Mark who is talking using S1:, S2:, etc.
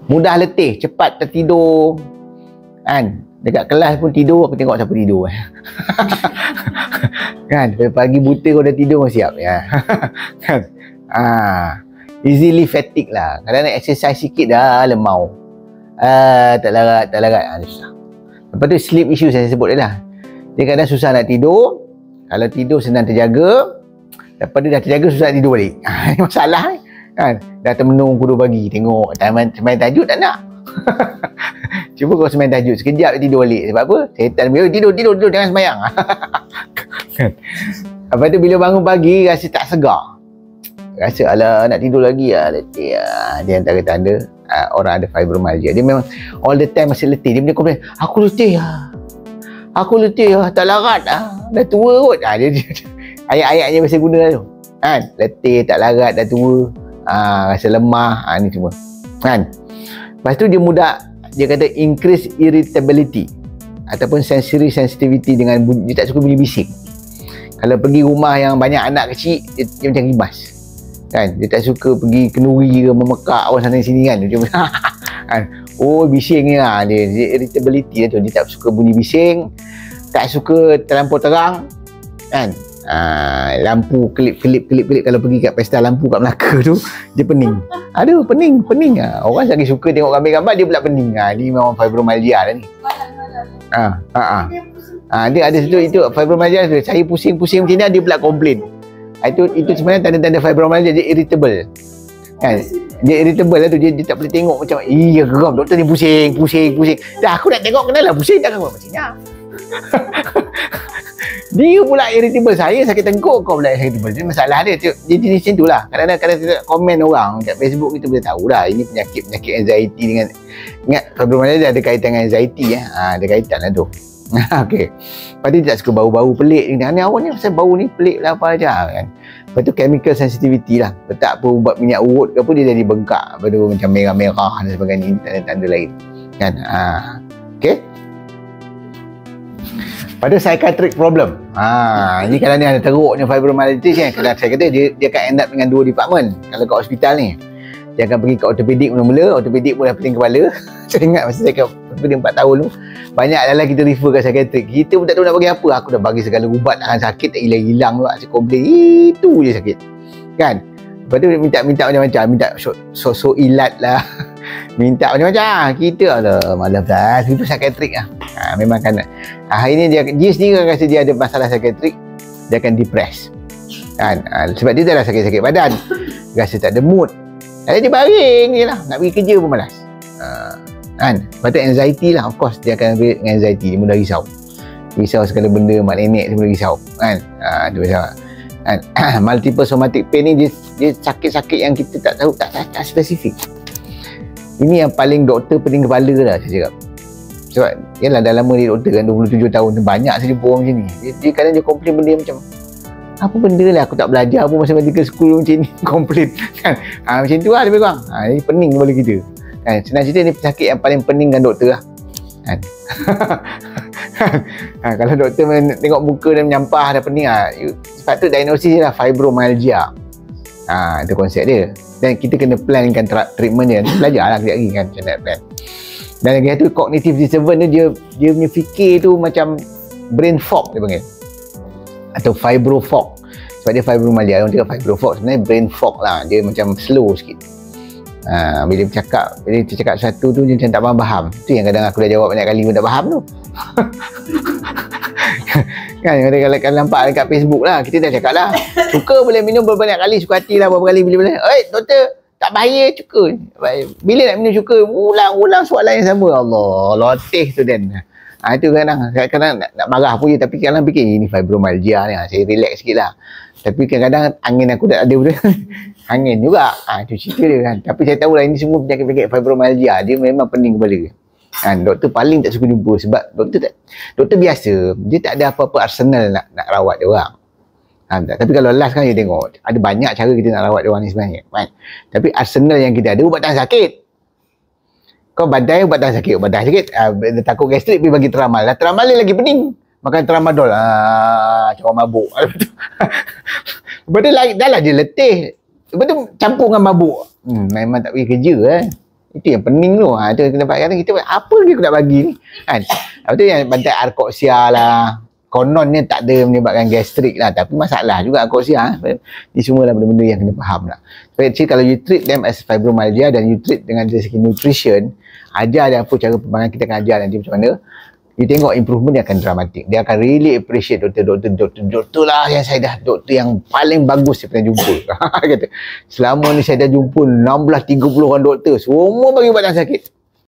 S1: Mudah letih, cepat tertidur. Kan? Dekat kelas pun tidur, aku tengok siapa tidur. Kan? Pagi buta kau dah tidur, kau siap. Ya. Kan? Easily fatigue lah. Kadang nak exercise sikit dah lemau. Tak larat. Susah. Lepas tu sleep issue saya sebut dah. Dia kadang susah nak tidur. Kalau tidur senang terjaga. Lepas tu dah terjaga susah nak tidur balik. Ini masalah kan. Dah termenung pukul 2 pagi. Tengok semain tajuk tak nak. Cuba kau semain tajuk sekejap tidur balik. Sebab apa? Syaitan bilang tidur jangan sembahyang. Kan? Lepas tu bila bangun pagi rasa tak segar. Rasa alah nak tidur lagi letih Dia antara tanda orang ada fibromyalgia. Dia memang all the time masih letih. Dia punya komplain, aku letih tak larat dah tua kot. Dia ayat-ayatnya biasa guna tu kan, letih, tak larat, dah tua, rasa lemah, ni semua kan. Lepas tu dia kata increase irritability ataupun sensory sensitivity dengan bunyi. Dia tak suka bunyi bising. Kalau pergi rumah yang banyak anak kecil, dia macam rimas kan. Dia tak suka pergi kenduri ke memekak awal sana sini kan. Dia macam kan, bising ni lah. Dia irritability tu. Dia tak suka bunyi bising, tak suka terlampau terang kan. Lampu kelip kalau pergi kat pesta lampu kat Melaka tu dia pening. Aduh pening. Orang lagi suka tengok gambar-gambar, dia pula pening. Ni memang fibromyalgia dah ni. Dia ada situ itu fibromyalgia tu. Saya pusing macam ni, dia pula komplain. Itu sebenarnya tanda-tanda fibromyalgia. Dia irritable kan. Dia irritable lah tu. Dia tak boleh tengok macam geram doktor ni pusing. Dah aku nak tengok kenalah pusing, jangan buat macam ni. Dia pula irritable. Saya sakit tengkuk, kau pula irritable. Jadi masalah dia jenis macam tu lah. Kadang-kadang kita komen orang kat Facebook, kita boleh tahu dah ini penyakit anxiety dengan, ingat fibromyalgia ada kaitan dengan anxiety ada kaitan lah tu. Okey. Lepas tu dia tak suka bau-bau pelik ni. Awak ni pasal bau ni pelik lah apa aja kan. Lepas tu chemical sensitivity lah. Letak apa ubat minyak urut ke apa, dia jadi bengkak. Lepas tu macam merah-merah dan sebagainya. Ini tanda-tanda lain kan. Okey. Pada psychiatric problem. Ini kalau ni ada teruknya fibromyalgia kan. Kalau saya kata dia akan end up dengan 2 department kalau kat hospital ni. Dia akan pergi ke ortopedik mula-mula. Ortopedik pun dah pening kepala. Saya ingat masa saya kat ortopedik 4 tahun tu, banyak adalah kita refer ke psychiatric. Kita pun tak tahu nak bagi apa. Aku dah bagi segala ubat tahan sakit tak hilang-hilang tu. Saya komplain itu je sakit kan. Lepas tu minta macam-macam. Minta so ilat lah. Minta macam-macam. Kita malam dah. Itu psychiatric lah. Memang kan. Hari ni dia sendiri akan rasa dia ada masalah psychiatric. Dia akan depress kan. Sebab dia dah lah sakit-sakit badan. Rasa tak ada mood. Dia baring je lah. Nak pergi kerja pun malas kan. Lepas tu anxiety lah. Of course dia akan relate dengan anxiety. Dia mudah risau segala benda. Mak nenek dia mudah risau kan. Dia risau kan. Multiple somatic pain ni dia sakit-sakit yang kita tak tahu, tak spesifik. Ini yang paling doktor pening kepala lah saya cakap. Sebab yalah dah lama dia doktor kan, 27 tahun tu, banyak saya jumpa orang macam ni. Dia kadang dia komplain benda macam apa benda lah aku tak belajar pun masa medical school macam ni. Komplain kan. Macam tu lah lebih kurang. Ini pening kepala kita kan. Senang cerita ni pesakit yang paling pening kan doktor lah kan. Kalau doktor tengok muka dan menyampah dah pening sepatut diagnosis je lah fibromyalgia. Itu konsep dia. Dan kita kena plankan treatment dia. Belajar lah sekejap lagi kan macam nak plan. Dan lagi satu cognitive disturbance tu, dia punya fikir tu macam brain fog dia panggil, atau fibro fog. Sebab dia fibromyalgia, orang cakap fibro fog, sebenarnya brain fog lah. Dia macam slow sikit. Bila dia cakap satu tu dia macam tak faham. Tu yang kadang aku dah jawab banyak kali pun tak faham tu. Kan kalau nampak dekat Facebook lah, kita dah cakap lah cuka boleh minum berbanyak kali, suka hati lah berapa kali bila doktor tak bahaya cuka. Bila nak minum cuka, ulang soalan yang sama. Allah latih tu Dan. Itu kadang-kadang nak marah pun je, tapi kadang fikir ini fibromyalgia ni, saya relax sikit lah. Tapi kadang-kadang angin aku tak ada betul. Angin juga. Itu cerita dia kan. Tapi saya tahu lah ini semua penyakit-penyakit fibromyalgia. Dia memang pening kepala kan. Doktor paling tak suka jumpa sebab doktor biasa, dia tak ada apa-apa arsenal nak rawat dia orang. Tapi kalau last kan you tengok ada banyak cara kita nak rawat dia orang ni sebenarnya kan. Tapi arsenal yang kita ada ubat tahan sakit. Kau badai ubat tahan sakit, takut gastrik pergi bagi teramal. Teramal dia lagi pening, makan tramadol. Macam orang mabuk. Lepas tu dah lah dia letih. Lepas tu campur dengan mabuk. Memang tak pergi kerja Itu yang pening tu. Itu kena pakai. Kita apa lagi aku nak bagi ni? Kan? Lepas tu yang bantai arkoksia lah. Kononnya tak ada menyebabkan gastrik lah. Tapi masalah juga arkoksia. Ini semua lah benda-benda yang kena faham lah. So actually kalau you treat them as fibromyalgia dan you treat dengan dari segi nutrition, ajar dan apa cara pembangunan kita akan ajar nanti macam mana, you tengok improvement dia akan dramatik. Dia akan really appreciate doktor lah yang saya dah, doktor yang paling bagus saya pernah jumpa. Kata, selama ni saya dah jumpa 16-30 orang doktor, semua bagi badan sakit.